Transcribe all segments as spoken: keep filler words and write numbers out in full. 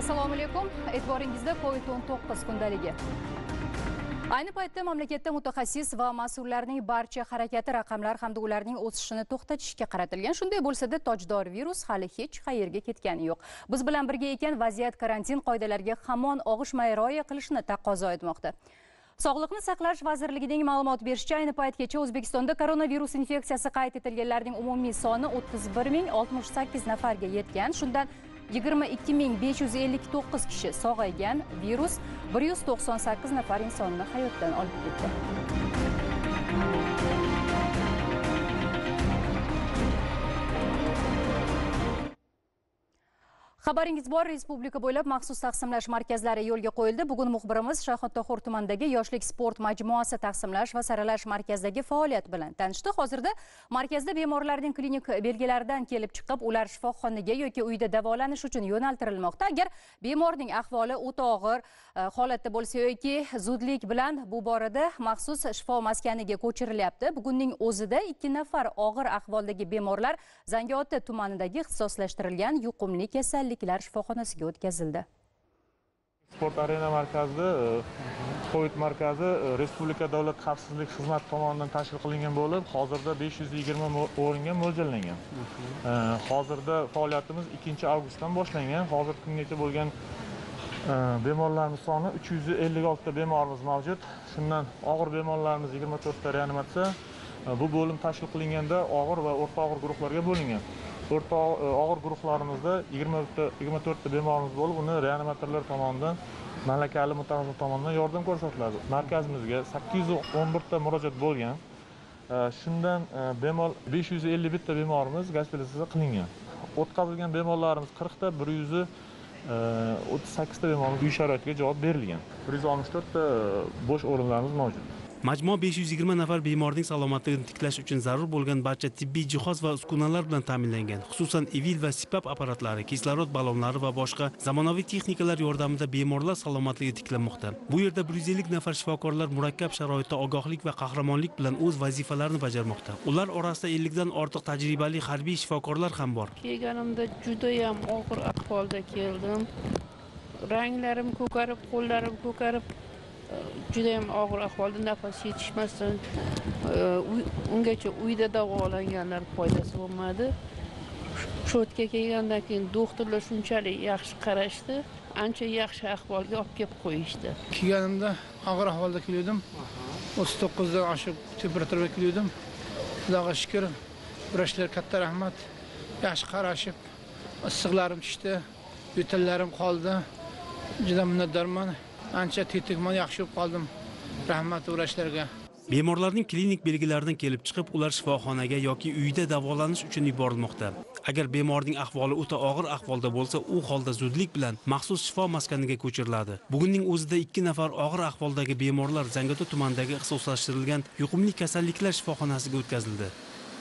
Assalomu alaykum. E'tiboringizda COVID o'n to'qqiz kundaligi. Ayni paytda mamlakatda mutaxassis va mas'ullarning barcha harakati raqamlar hamda ularning o'sishini to'xtatishga qaratilgan. Shunday bo'lsa-da, tojdor virus hali hech qayerga ketgani yo'q. Biz bilan birga ekan, vaziyat karantin qoidalariga hamon og'ishmay rioya qilishni taqozo etmoqda. Sog'liqni saqlash vazirligining ma'lumot berishicha, ayni paytgacha O'zbekistonda koronavirus infeksiyasi qayd etilganlarning umumiy soni o'ttiz bir ming oltmish sakkiz nafarga yetgan. Shundan yigirma ikki ming besh yuz ellik to'qqiz kishi sog'aygan. Virus bir yuz to'qson sakkiz nafar insonni hayotdan olib ketdi. Xabaringiz bor, respublika bo'ylab maxsus taqsimlash markazlari yo'lga qo'yildi. Bugun muxbirimiz Shayxontohur tumanidagi Yoshlik sport majmuasi taqsimlash va saralash markazidagi faoliyat bilan tanishdi. Hozirda markazda bemorlarning klinik belgilaridan kelib chiqib, ular shifoxonaga yoki uyda davolanish uchun yo'naltirilmoqda. Agar bemorning ahvoli o'ta og'ir holatda bo'lsa yoki zudlik bilan bu borada maxsus shifo maskaniga ko'chirilyapti. Bugunning o'zida ikki nafar og'ir ahvoldagi bemorlar Zangiota tumanidagi ixtisoslashtirilgan yuqumli kasalliklar shifoxonasiga o'tkazildi. Sport arena markazida COVID markazi Respublika davlat xavfsizlik xizmati tomonidan tashkil qilingan bo'lib, hozirda besh yuz yigirma o'ringa mo'ljallangan. Hozirda faoliyatimiz ikkinchi avgustdan boshlangan. Hozirgi kungacha bo'lgan bemorlarimiz soni uch yuz ellik olti ta bemorimiz mavjud. Shundan og'ir bemorlarimiz yigirma to'rt ta reanimatsiya. Bu bo'lim tashkil qilinganda og'ir va o'rta og'ir guruhlarga bo'lingan. O'rta og'ir guruhlarimizda yigirma to'rt ta bemorimiz bo'lib, uni reanimatorlar tomonidan, malakali mutaxassis tomonidan yordam ko'rsatiladi. Markazimizga sakkiz yuz o'n bir ta murojaat bo'lgan. Shundan bemor besh yuz ellik bitta bemorimiz gospitalizatsiya qilingan. O'tkazilgan bemorlarimiz qirq ta, bir yuz o'ttiz sakkiz ta bemorimiz uy sharoitiga javob berilgan. bir yuz oltmish to'rt ta bo'sh o'rinlarimiz mavjud. Majmua besh yuz yigirma nafar bemorning salomatligini tiklash uchun zarur bo'lgan barcha tibbiy jihoz va uskunalar bilan ta'minlangan. Xususan, Evil va Sipap apparatlari, kislorod ballonlari va boshqa zamonaviy texnikalar yordamida bemorlar salomatligi tiklanmoqda. Bu yerda bir yuz ellik nafar shifokorlar murakkab sharoitda ogohlik va qahramonlik bilan o'z vazifalarini bajarmoqda. Ular orasida ellikdan ortiq tajribali harbiy shifokorlar ham bor. Kelganimda juda ham og'ir ahvolda keldim. Ranglarim ko'karib, qo'llarim ko'karib, juda ham og'ir ahvolda, nafas yetishmasdan ungacha uyda davolanganlar foydasi bo'lmadi. Shotga kelgandan keyin doktorlar shunchalik yaxshi qarashdi, ancha yaxshi ahvolga olib kelib qo'yishdi. Kelganimda og'ir ahvolda keldim. o'ttiz to'qqiz dan oshib temperaturada keldim. Xudoga shukr, vrachlar katta rahmat. Yaxshi qarashib, issiqlarim tushdi, yo'tallarim qoldi. Juda minnatdorman. Ancha tetikman, yaxshi bo'lib qoldim. Rahmat vrachlarga. Bemorlarning klinik belgilaridan kelib chiqib, ular shifoxonaga yoki uyda davolanish uchun yuborilmoqda. Agar bemorning ahvoli o'ta og'ir ahvolda bo'lsa, u holda zudlik bilan maxsus shifo maskaniga ko'chiriladi. Bugunning o'zida ikki nafar og'ir ahvoldagi bemorlar Zangiota tumanidagi ixtisoslashtirilgan yuqumli kasalliklar shifoxonasiga o'tkazildi.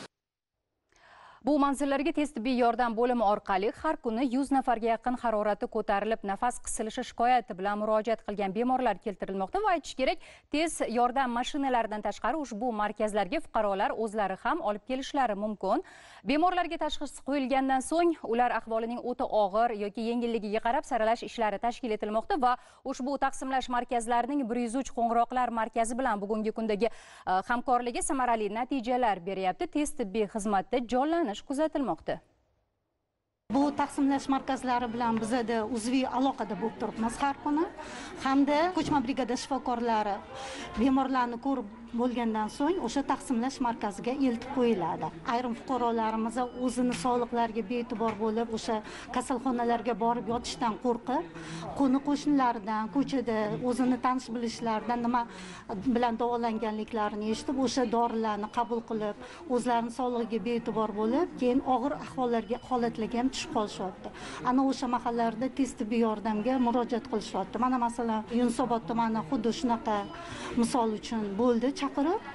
Bu manzillarga tez tibbiy yordam bo'limi orqali har kuni yuz nafarga yaqin harorati ko'tarilib, nafas qisilishi shikoyati bilan murojaat qilgan bemorlar keltirilmoqda va aytish kerak, tez yordam mashinalaridan tashqari ushbu markazlarga fuqarolar o'zlari ham olib kelishlari mumkin. Bemorlarga tashxis qo'yilgandan so'ng ular ahvolining o'ta og'ir yoki yengilligiga qarab saralash ishlari tashkil etilmoqda va ushbu taqsimlash markazlarining bir yuz uch qo'ng'iroqlar markazi bilan bugungi kundagi hamkorligi samarali natijalar beryapti. Tez tibbiy xizmatda jonlanish kuzatilmoqda. Bu taqsimlash markazlari bilan bizda uzviy aloqada bo'lib turibmiz har kuni. Hamda ko'chma brigada shifokorlari bemorlarni ko'rib bo'lgandan so'ng o'sha taqsimlash markaziga eltib qo'yiladi. Ayrim fuqarolarimiz o'zini sog'liqlariga bee'tibor bo'lib, o'sha kasalxonalarga borib yotishdan qo'rqib, qo'ni qo'shnilaridan, ko'chada o'zini tanish bilishlaridan nima bilan davolanganliklarini eshitib, o'sha dorilarni qabul qilib, o'zlarining sog'ligiga bee'tibor bo'lib, keyin og'ir ahvollarga holatlarga ham tushib qolishyapti. Ana o'sha mahallalarda tez tibbiy yordamga murojaat qilishyapti. Mana masalan, Yunusobod tumani xuddi shunaqa misol uchun bo'ldi chaqirib,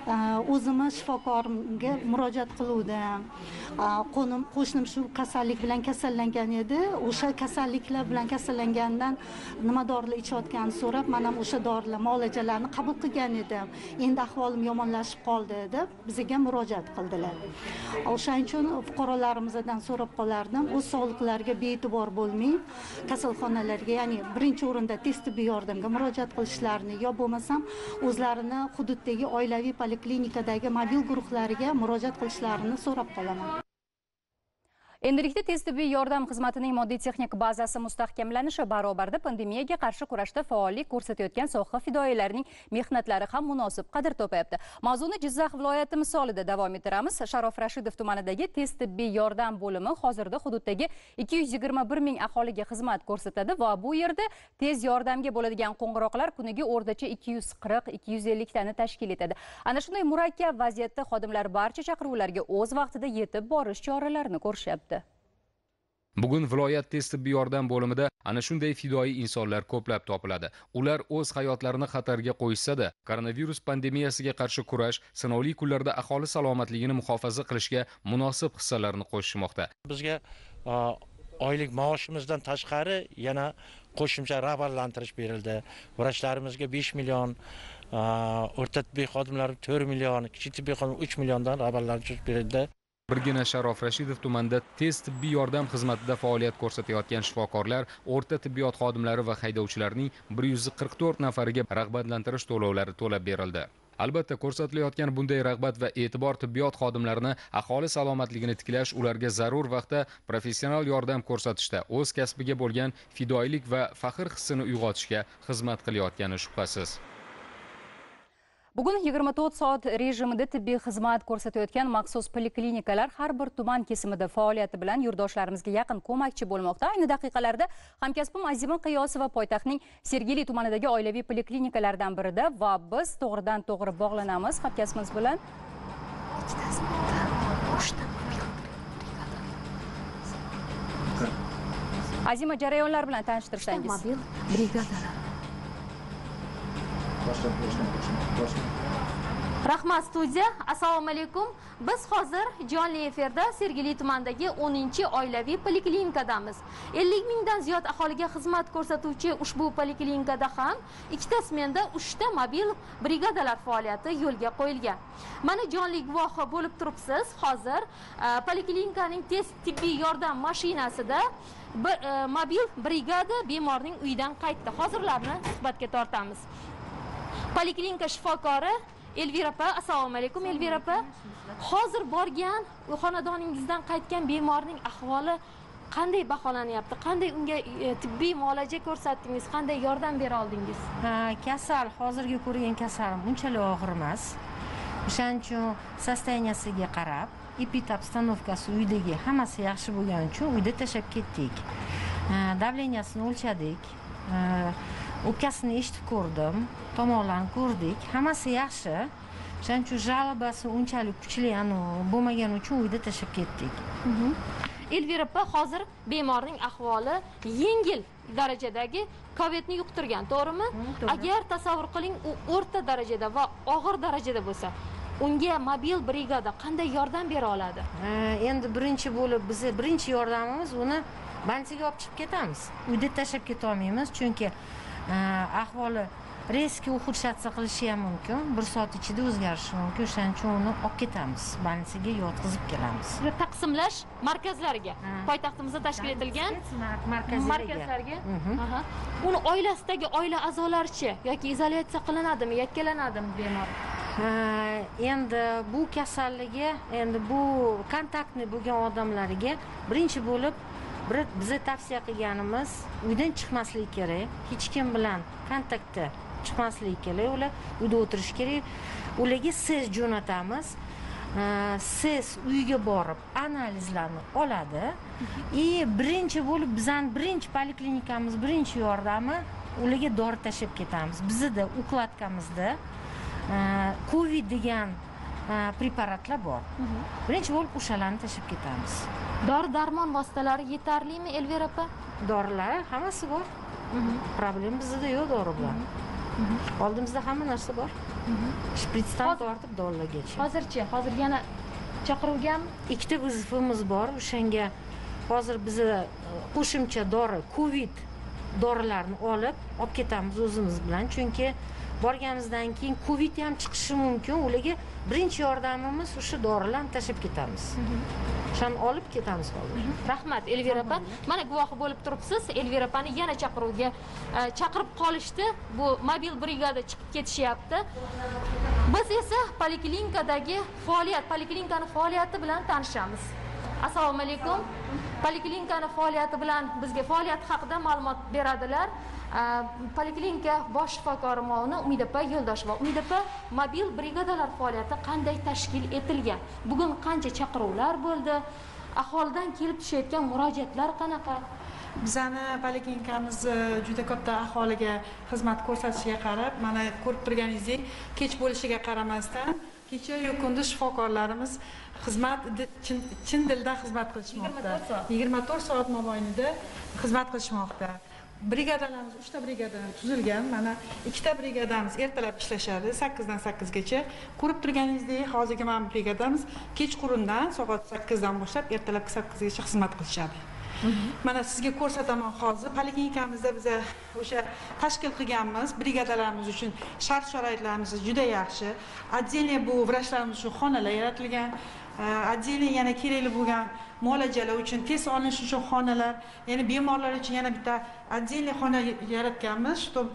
o'zimiz shifokorga murojaat qiluvdim. Qo'nim qo'shnim shu kasallik bilan kasallangan edi. O'sha kasalliklar bilan kasallangandan nima dorilar ichayotganini so'rab, men ham o'sha dorilar muolajalarni qabul qilgan edim. Endi ahvolim yomonlashib qoldi deb bizga murojaat qildilar. O'shaning uchun fuqarolarimizdan so'rab qolardim, o'z sog'liqlariga bee'tibor bo'lmay, kasalxonalarga, ya'ni birinchi o'rinda tez tibbiy yordamga murojaat qilishlarini yo bo'lmasam o'zlarini hududdagi oilaviy poliklinikadagi mobil guruhlariga murojaat qilishlarini so'rab qolaman. Endilikda tez tibbiy yordam xizmatining moddiy texnik bazasi mustahkamlanishi barobarida pandemiyaga qarshi kurashda faollik ko'rsatayotgan soha fidoyilarining mehnatlari ham munosib qadr topayapti. Mavzuni Jizzax viloyati misolida davom ettiramiz. Sharof Rashidov tumanidagi tez tibbiy yordam bo'limi hozirda hududdagi ikki yuz yigirma bir ming aholiga xizmat ko'rsatadi va bu yerda tez yordamga bo'ladigan qo'ng'iroqlar kuniga o'rtacha ikki yuz qirq ikki yuz ellik tani tashkil etadi. Ana shunday murakkab vaziyatda xodimlar barcha chaqiruvlarga o'z vaqtida yetib borish choralarini ko'rishyapti. Bugun viloyat tez tibbiy yordam bo'limida ana shunday fidoyi insonlar ko'plab topiladi. Ular o'z hayotlarini xatarga qo'yishsa-da, koronavirus pandemiyasiga qarshi kurash, sinovli kunlarda aholi salomatligini muhofaza qilishga munosib hissalarni qo'shishmoqda. Bizga oylik maoshimizdan tashqari yana qo'shimcha rag'batlantirish berildi. Vrachlarimizga besh million, o'rta tibbiy xodimlar to'rt million, kichik tibbiy xodim uch milliondan rag'batlantirish berildi. Birgina Sharof Rashidov tumanida tez tibbiy yordam xizmatida faoliyat ko'rsatayotgan shifokorlar, o'rta tibbiyot xodimlari va haydovchilarning bir yuz qirq to'rt nafariga rag'batlantirish to'lovlari to'lab berildi. Albatta, ko'rsatilayotgan bunday rag'bat va e'tibor tibbiyot xodimlarini aholi salomatligini tiklash, ularga zarur vaqtda professional yordam ko'rsatishda o'z kasbiga bo'lgan fidoyilik va faxr hissini uyg'otishga xizmat qilayotgani shubhasiz. Bugun yigirma to'rt soat rejimida tibbiy xizmat ko'rsatayotgan maxsus poliklinikalar har bir tuman kesimida faoliyati bilan yurtdoshlarimizga yaqin ko'makchi bo'lmoqda. Ayni daqiqalarda hamkasbim Azima Qiyosova poytaxtning Sergeli tumanidagi oilaviy poliklinikalardan birida va biz to'g'ridan to'g'ri bog'lanamiz hamkasbimiz bilan. Azima, jarayonlar bilan tanishtirsangiz. Mobil brigadalar. Rahmat studiya, assalomu alaykum. Biz hozir jonli efirda Sergeli tumanidagi o'ninchi oilaviy poliklinikadamiz. ellik mingdan ziyod aholiga xizmat ko'rsatuvchi ushbu poliklinikada ham ikkita smenda uchta mobil brigadalar faoliyati yo'lga qo'yilgan. Mana jonli guvohi bo'lib turibsiz. Hozir poliklinikaning tez tibbiy yordam mashinasida bir mobil brigada bemorning uyidan qaytdi. Hozirlarni suhbatga tortamiz. Poliklinika shifokori Elvira opa, assalomu alaykum Elvira opa. Hozir borgan xonadoningizdan qaytgan bemorning ahvoli qanday baholanyapti? Qanday unga tibbiy muolaja ko'rsatdingiz? Qanday yordam bera oldingiz? Ha, kasal, hozirgi ko'rgan kasalim unchalik og'ir emas. O'shaning uchun sostoyaniyasiga qarab, epid obstanovkasi uydagi hammasi yaxshi bo'lgani uchun uyda tashab ketdik. Davleniyasini o'lchadik. O'pkasini eshitib ko'rdim, tomoqlarni ko'rdik, hammasi yaxshi. O'shaning uchun jalobasi unchalik kuchli bo'lmagani uchun uyda tashab ketdik. Elvira opa, hozir bemorning ahvoli yengil darajadagi kovidni yuqtirgan, to'g'rimi? Agar tasavvur qiling, u o'rta darajada va og'ir darajada bo'lsa, unga mobil brigada qanday yordam bera oladi? Endi birinchi bo'lib biz birinchi yordamimiz uni bansiga olib chiqib ketamiz. Uyda tashab keta olmaymiz, chunki ahvoli reski uxurshatsa qilishi ham mumkin, bir soat ichida o'zgarishi mumkin. O'shaning uchun uni olib ketamiz, bansiga yotqizib kelamiz. Taqsimlash markazlariga, poytaxtimizda tashkil etilgan markazlarga. Aha. Uni oilasidagi oila a'zolarichi yoki izolyatsiya qilinadimi, yakkalanadimi bemor? Endi bu kasalligi, endi bu kontaktni bo'lgan odamlarga birinchi bo'lib bir bize tavsiya qilganimiz uydan chiqmaslik kerak, hech kim bilan kontaktda chiqmaslik kerak, ular uyda o'tirish kerak. Ularga siz jo'natamiz. Siz uyga borib analizlarni oladi. И birinchi bo'lib bizning birinchi poliklinikamiz birinchi yordami ularga dori tashib ketamiz. Bizda ukladkamizda Covid degan preparatlar bor. Birinchi bo'lib o'shalarni tashib ketamiz. Dori darmon vositalari yetarlimi Elvira opa? Dorilar hammasi bor. Problem bizda yo'q dori bilan. Oldimizda hamma narsa bor. shpritsdan tortib dorilargacha. Hozirchi, hozir yana chaqiruvgami? Ikkita vazifamiz bor. O'shanga hozir biz qo'shimcha dori, Covid dorilarni olib, olib ketamiz o'zimiz bilan. Chunki borganimizdan keyin Covid ham chiqishi mumkin. Ularga birinchi yordamimiz o'sha dorilarni tashlab ketamiz. O'shani olib ketamiz hozir. Rahmat Elvira opa. Mana guvohi bo'lib turibsiz. Elvira opani yana chaqiruvga chaqirib qolishdi. Bu mobil brigada chiqib ketishyapti. Biz esa poliklinikadagi faoliyat, poliklinikani faoliyati bilan tanishamiz. Assalomu alaykum. Poliklinikani faoliyati bilan bizga faoliyat haqida ma'lumot beradilar. Poliklinika bosh shifokori muavini Umid opa Yo'ldosheva. Umid opa, mobil brigadalar faoliyati qanday tashkil etilgan? Bugun qancha chaqiruvlar bo'ldi? Aholidan kelib tushayotgan murojaatlar qanaqa? Bizani poliklinikamiz juda katta aholiga xizmat ko'rsatishiga qarab, mana ko'rib turganingizdek, kech bo'lishiga qaramasdan, kecha-yu kunduz shifokorlarimiz xizmat chin dildan xizmat qilishmoqda. yigirma to'rt soat mobaynida xizmat qilishmoqda. Brigadalarimiz uchta brigadadan tuzilgan. Mana ikkita brigadamiz ertalab ishlashadi, sakkizdan sakkizgacha. Ko'rib turganingizdek, hozirgi mana brigadamiz kechqurundan soat sakkizdan boshlab ertalabki sakkizgacha xizmat qilishadi. Mana sizga ko'rsataman hozir. Poliklinikamizda biz o'sha tashkil qilganmiz brigadalarimiz uchun shart-sharoitlarimiz juda yaxshi. Отдельно bu vrachlarimiz uchun xonalar yaratilgan. Отдельно yana kerakli bo'lgan muolajalar uchun test olinish uchun xonalar, ya'ni bemorlar uchun yana bitta отдельно xona yaratganmiz, чтобы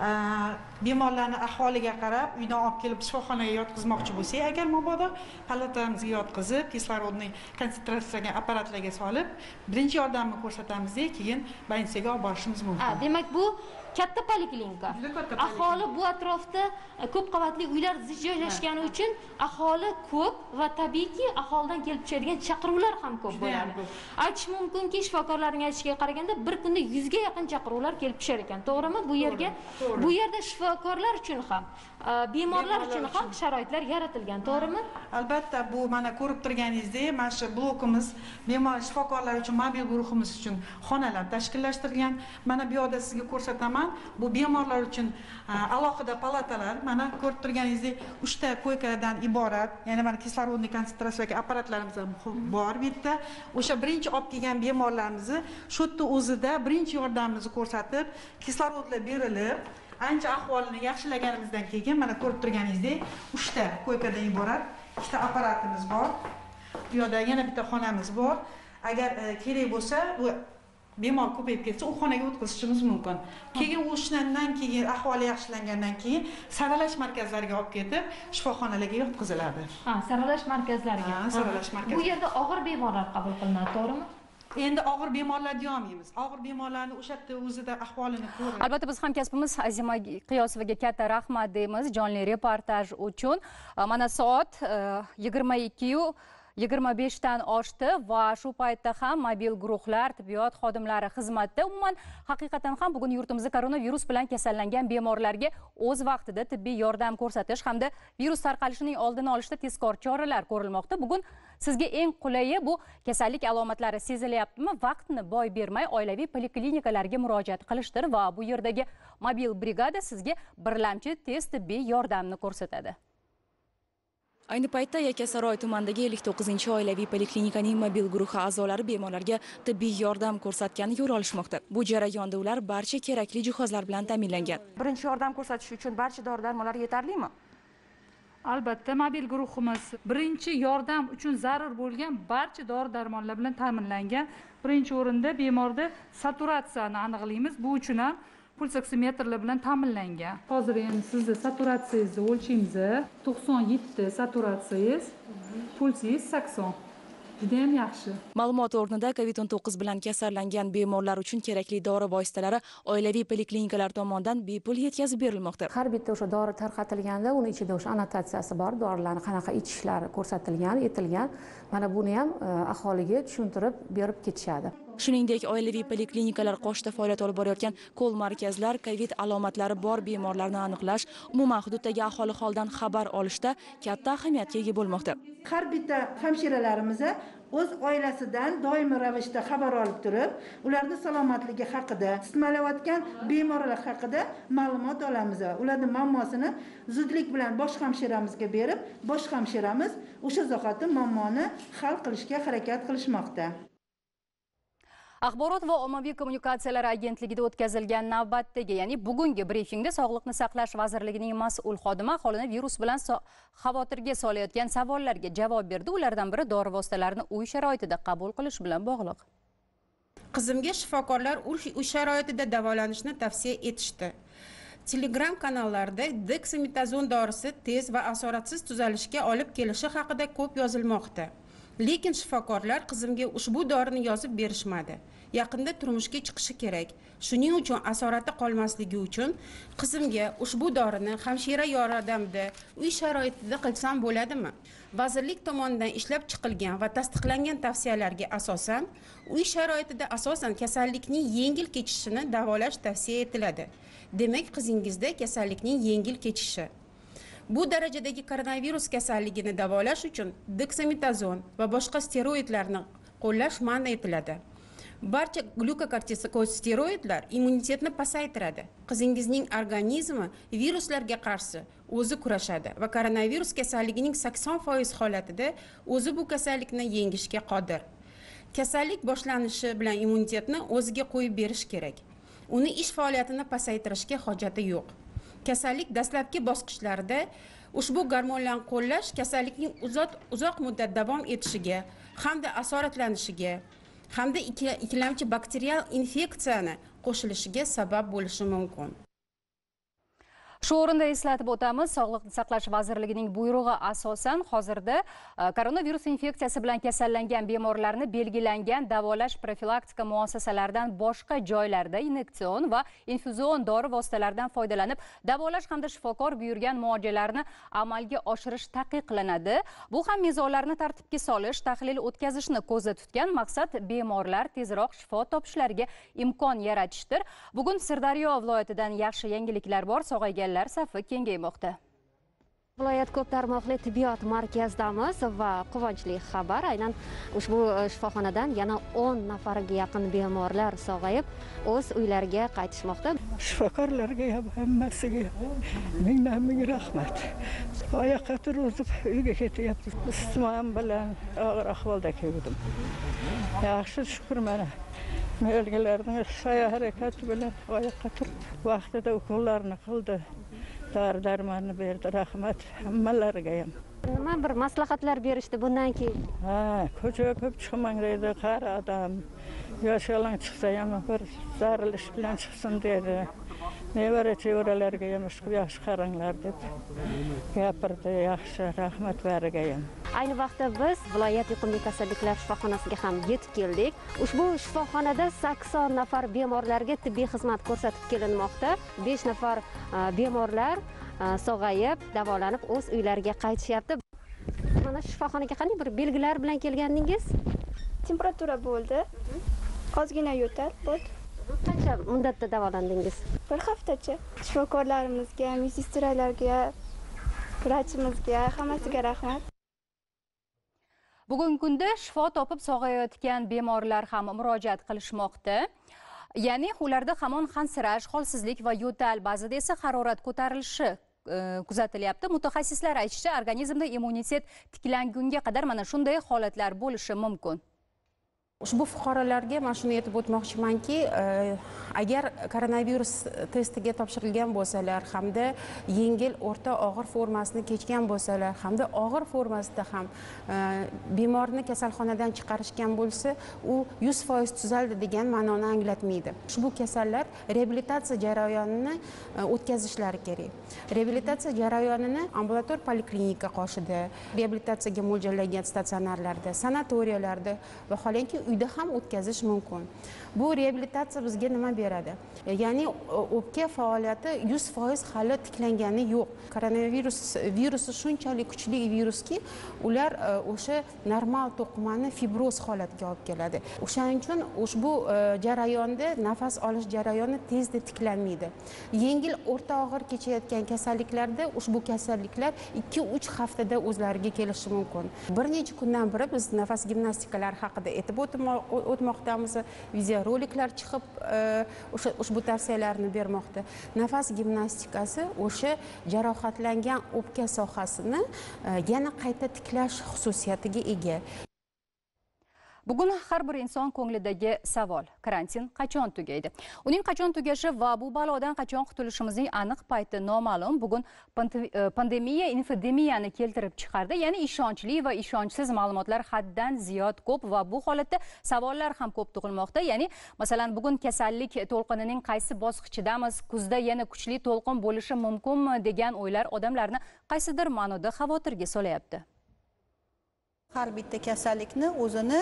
bemorlarni ahvoliga qarab uydan olib kelib shifoxonaga yotqizmoqchi bo'lsak, agar mabodo palatamizga yotqizib, kislorodniy konsentratsiyaga apparatlarga solib, birinchi yordamni ko'rsatamiz-da, keyin больницаga olib borishimiz mumkin. Ha, demak bu katta poliklinika. Aholi bu atrofda ko'p qavatli uylar zich joylashgani uchun aholi ko'p va tabiiyki aholidan kelib tushadigan chaqiruvlar ham ko'p bo'ladi. Aytish mumkinki, shifokorlarning aytishiga qaraganda bir kunda yuzga yaqin chaqiruvlar kelib tushar ekan. To'g'rimi? Bu yerga bu yerda shifokorlar uchun ham, bemorlar uchun ham sharoitlar yaratilgan, to'g'rimi? Albatta, bu mana ko'rib turganingizdek, mana shu blokimiz bemor shifokorlar uchun mobil guruhimiz uchun xonalar tashkillashtirilgan. Mana bu yerda sizga ko'rsataman. Bu bemorlar uchun alohida palatalar. Mana ko'rib turganingizdek, uchta koykadan iborat. Ya'ni mana kislorodniy konsentratsiyaga apparatlarimiz ham bor bu yerda. O'sha birinchi olib kelgan bemorlarimizni shu yerda o'zida birinchi yordamimizni ko'rsatib, kislorodlar berilib, ancha ahvolini yaxshilaganimizdan keyin mana ko'rib turganingizdek, uchta koykadan iborat ikkita apparatimiz bor. Bu yerda yana bitta xonamiz bor. Agar kerak bo'lsa, bu bemor ko'payib ketsa, u xonaga o'tkazishimiz mumkin. Keyin o'shandan keyin ahvoli yaxshilangandan keyin saralash markazlariga olib ketib, shifoxonalarga yotqiziladi. Ha, saralash markazlariga. Ha, saralash markazlariga. Bu yerda og'ir bemorlar qabul qilinadi, to'g'rimi? Endi og'ir bemorlar deyolmaymiz. Og'ir bemorlarni o'sha yerda o'zida ahvolini ko'rib. Albatta biz hamkasbimiz Azima Qiyosovaga katta rahmat deymiz jonli reportaj uchun. Mana soat yigirma ikki yu yigirma besh dan oshdi va shu paytda ham mobil guruhlar, tibbiyot xodimlari xizmatda. Umuman haqiqatan ham bugun yurtimizda koronavirus bilan kasallangan bemorlarga o'z vaqtida tibbiy yordam ko'rsatish hamda virus tarqalishining oldini olishda tezkor choralar ko'rilmoqda. Bugun sizga eng qulayi bu kasallik alomatlari sezilyaptimi? Vaqtni boy bermay oilaviy poliklinikalarga murojaat qilishdir va bu yerdagi mobil brigada sizga birlamchi tez tibbiy yordamni ko'rsatadi. Ayni paytda Yakkasaroy tumanidagi ellik to'qqizinchi oilaviy poliklinikaning mobil guruhi a'zolari bemorlarga tibbiy yordam ko'rsatgani yo'l olishmoqda. Bu jarayonda ular barcha kerakli jihozlar bilan ta'minlangan. Birinchi yordam ko'rsatish uchun barcha dori-darmonlar yetarlimi? Albatta, mobil guruhimiz birinchi yordam uchun zarur bo'lgan barcha dori-darmonlar bilan ta'minlangan. Birinchi o'rinda bemorda saturatsiyani aniqlaymiz. Bu uchun ham pulsoksimetrlar bilan ta'minlangan. Hozir endi sizni saturatsiyangizni o'lchaymiz. to'qson yetti saturatsiyangiz, pulsingiz sakson. Juda ham yaxshi. Ma'lumot o'rnida Covid o'n to'qqiz bilan kasallangan bemorlar uchun kerakli dori vositalari oilaviy poliklinikalar tomonidan bepul yetkazib berilmoqda. Har bitta o'sha dori tarqatilganda, uni ichida o'sha annotatsiyasi bor, dorilarni qanaqa ichishlari ko'rsatilgan, etilgan. Mana buni ham aholiga tushuntirib berib ketishadi. Shuningdek, oilaviy poliklinikalar qoshida faoliyat olib borayotgan ko'l markazlar Covid alomatlari bor bemorlarni aniqlash, umuman hududdagi aholi holdan xabar olishda katta ahamiyatga ega bo'lmoqda. Har bitta hamshiralarimiz o'z oilasidan doimiy ravishda xabar olib turib, ularning salomatligi haqida, isitmalayotgan bemorlar haqida ma'lumot olamiz va ularning muammosini zudlik bilan bosh hamshiramizga berib, bosh hamshiramiz o'sha zahoti muammoni hal qilishga harakat qilishmoqda. Axborot va ommaviy kommunikatsiyalar agentligida o'tkazilgan navbatdagi, ya'ni bugungi brifingda Sog'liqni saqlash vazirligining mas'ul xodimi aholini virus bilan xavotirga solayotgan savollarga javob berdi. Ulardan biri dori vositalarini uy sharoitida qabul qilish bilan bog'liq. Qizimga shifokorlar uy sharoitida davolanishni tavsiya etishdi. Telegram kanallarda deksametazon dorisi tez va asoratsiz tuzalishga olib kelishi haqida ko'p yozilmoqda. Lekin shifokorlar qizimga ushbu dorini yozib berishmadi. Yaqinda turmushga chiqishi kerak. Shuning uchun asorati qolmasligi uchun qizimga ushbu dorini hamshira yordamida uy sharoitida qilsam bo'ladimi? Vazirlik tomonidan ishlab chiqilgan va tasdiqlangan tavsiyalarga asosan uy sharoitida asosan kasallikning yengil kechishini davolash tavsiya etiladi. Demak, qizingizda kasallikning yengil kechishi. Bu darajadagi koronavirus kasalligini davolash uchun deksametazon va boshqa steroidlarni qo'llash man etiladi. Barcha glyukokortikosteroidlar immunitetni pasaytiradi. Qizingizning organizmi viruslarga qarshi o'zi kurashadi va koronavirus kasalligining sakson foiz holatida o'zi bu kasallikni yengishga qodir. Kasallik boshlanishi bilan immunitetni o'ziga qo'yib berish kerak. Uni ish faoliyatini pasaytirishga hojati yo'q. Kasallik dastlabki bosqichlarida ushbu gormonlarni qo'llash kasallikning uzoq uzoq muddat davom etishiga hamda asoratlanishiga hamda ikkilamchi bakterial infeksiyani qo'shilishiga sabab bo'lishi mumkin. Shu o'rinda eslatib o'tamiz, Sog'liqni saqlash vazirligining buyrug'i asosan hozirda koronavirus infeksiyasi bilan kasallangan bemorlarni belgilangan davolash profilaktika muassasalaridan boshqa joylarda inyektsion va infuzion dori vositalaridan foydalanib davolash hamda shifokor buyurgan muolajalarni amalga oshirish taqiqlanadi. Bu ham mezonlarni tartibga solish, tahlil o'tkazishni ko'zda tutgan maqsad bemorlar tezroq shifo topishlariga imkon yaratishdir. Bugun Sirdaryo viloyatidan yaxshi yangiliklar bor, sog'aygan safi kengaymoqda. Viloyat ko'p tarmoqli tibbiyot markazidamiz va quvonchli xabar, aynan ushbu shifoxonadan yana o'n nafarga yaqin bemorlar sog'ayib o'z uylariga qaytishmoqda. Shifokorlarga ham hammasiga mingdan ming rahmat. Oyoqqa turib uyga ketyapmiz. Isitmam bilan og'ir ahvolda keldim. Yaxshi, shukr, mana Melgilarning sa'y harakati bilan oyoqqa turib vaqtida ukollarni qildi. Dar-darmanni berdi. Rahmat hammalariga ham. Nima bir maslahatlar berishdi bundan keyin? Ha, ko'chaga ko'p chiqmang dedi, qari odam. Yosh yalang chiqsa ham bir zarilish bilan chiqsin dedi. Nevara chevralarga ham yaxshi qaranglar deb gapirdi. Yaxshi, rahmat bariga ham. Ayni vaqtda biz viloyat yuqumli kasalliklar shifoxonasiga ham yetib keldik. Ushbu shifoxonada sakson nafar bemorlarga tibbiy xizmat ko'rsatib kelinmoqda. besh nafar bemorlar sog'ayib, davolanib o'z uylariga qaytishyapti. Mana shifoxonaga qanday bir belgilar bilan kelgandingiz? Temperatura bo'ldi. Ozgina yo'tal bo'ldi. Qancha muddatda davolandingiz? Bir haftacha. Shifokorlarimizga, medsestralarga, vrachimizga, hammasiga rahmat. Bugungi kunda shifo topib sog'ayayotgan bemorlar ham murojaat qilishmoqda. Ya'ni ularda hamon hansirash, holsizlik va yo'tal, ba'zida esa harorat ko'tarilishi kuzatilyapti. Mutaxassislar aytishicha, organizmda immunitet tiklangunga qadar mana shunday holatlar bo'lishi mumkin. Ushbu fuqarolarga mana shuni aytib o'tmoqchimanki, agar koronavirus testiga topshirilgan bo'lsalar hamda yengil, o'rta, og'ir formasini kechgan bo'lsalar hamda og'ir formasida ham bemorni kasalxonadan chiqarishgan bo'lsa, u yuz foiz tuzaldi degan ma'noni anglatmaydi. Ushbu kasallar reabilitatsiya jarayonini o'tkazishlari kerak. Reabilitatsiya jarayonini ambulator poliklinika qoshida, reabilitatsiyaga mo'ljallangan statsionarlarda, sanatoriyalarda va holanki uyda ham o'tkazish mumkin. Bu reabilitatsiya bizga nima beradi? Ya'ni o'pka faoliyati yuz foiz hali tiklangani yo'q. Koronavirus virusi shunchalik kuchli viruski, ular o'sha normal to'qimani fibroz holatga olib keladi. O'shaning uchun ushbu jarayonda nafas olish jarayoni tezda tiklanmaydi. Yengil o'rta og'ir kechayotgan kasalliklarda ushbu kasalliklar ikki uch haftada o'zlariga kelishi mumkin. Bir necha kundan beri biz nafas gimnastikalari haqida aytib o'tmoqdamiz. Videoroliklar chiqib o'sha ushbu tavsiyalarni bermoqda. Nafas gimnastikasi o'sha jarohatlangan o'pka sohasini yana qayta tiklash xususiyatiga ega. Bugun har bir inson ko'nglidagi savol: karantin qachon tugaydi? Uning qachon tugashi va bu balodan qachon qutulishimizning aniq payti noma'lum. Bugun pandemiya infodemiyani keltirib chiqardi. Ya'ni ishonchli va ishonchsiz ma'lumotlar haddan ziyod ko'p va bu holatda savollar ham ko'p tug'ilmoqda. Ya'ni masalan, bugun kasallik to'lqinining qaysi bosqichidamiz, kuzda yana kuchli to'lqin bo'lishi mumkinmi degan o'ylar odamlarni qaysidir ma'noda xavotirga solayapti. Har bitta kasallikni o'zini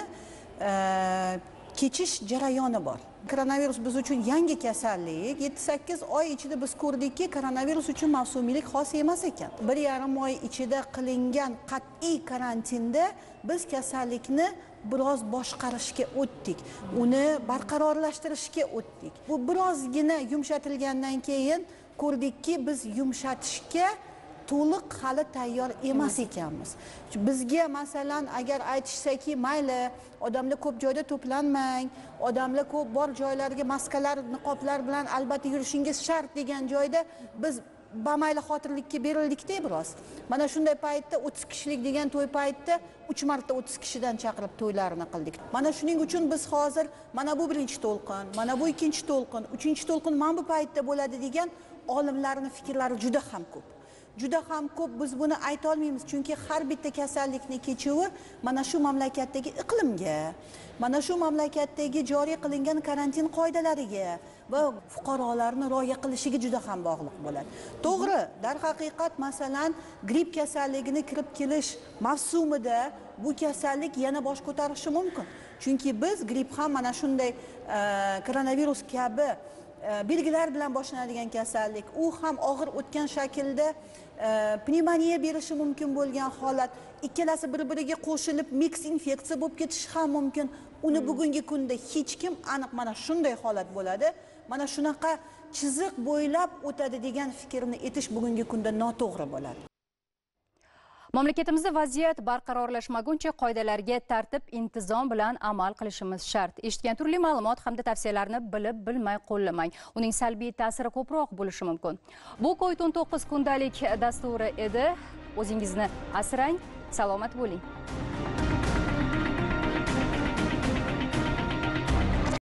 kechish jarayoni bor. Koronavirus biz uchun yangi kasallik. yetti sakkiz oy ichida biz ko'rdikki, koronavirus uchun mavsumiylik xos emas ekan. bir yarim oy ichida qilingan qat'iy karantinda biz kasallikni biroz boshqarishga o'tdik. Uni barqarorlashtirishga o'tdik. Bu birozgina yumshatilgandan keyin ko'rdikki, biz yumshatishga to'liq hali tayyor emas ekanmiz. Bizga masalan agar aytishsaki, mayli, odamlar ko'p joyda to'planmang, odamlar ko'p bor joylarga maskalar, niqoblar bilan albatta yurishingiz shart degan joyda biz bamayli xotirlikka berildik-da biroz. Mana shunday paytda o'ttiz kishilik degan to'y paytda uch marta o'ttiz kishidan chaqirib to'ylarni qildik. Mana shuning uchun biz hozir mana bu birinchi to'lqin, mana bu ikkinchi to'lqin, uchinchi to'lqin mana bu paytda bo'ladi degan olimlarning fikrlari juda ham ko'p. Juda ham ko'p, biz buni ayta olmaymiz, chunki har bitta kasallikni kechuvi mana shu mamlakatdagi iqlimga, mana shu mamlakatdagi joriy qilingan karantin qoidalariga va fuqarolarni rioya qilishiga juda ham bog'liq bo'ladi. To'g'ri, darhaqiqat masalan, gripp kasalligini kirib kelish mavsumida bu kasallik yana bosh ko'tarishi mumkin. Chunki biz gripp ham mana shunday koronavirus kabi belgilar bilan boshlanadigan kasallik, u ham og'ir o'tgan shaklda pnevmoniya berishi mumkin bo'lgan holat, ikkalasi bir-biriga qo'shilib mix infeksiya bo'lib ketishi ham mumkin. Uni bugungi kunda hech kim aniq mana shunday holat bo'ladi, mana shunaqa chiziq bo'ylab o'tadi degan fikrni aytish bugungi kunda noto'g'ri bo'ladi. Mamlakatimizda vaziyat barqarorlashmaguncha qoidalarga tartib, intizom bilan amal qilishimiz shart. Eshitgan turli ma'lumot hamda tavsiyalarni bilib bilmay qo'llamang. Uning salbiy ta'siri ko'proq bo'lishi mumkin. Bu COVID o'n to'qqiz kundalik dasturi edi. O'zingizni asrang, salomat bo'ling.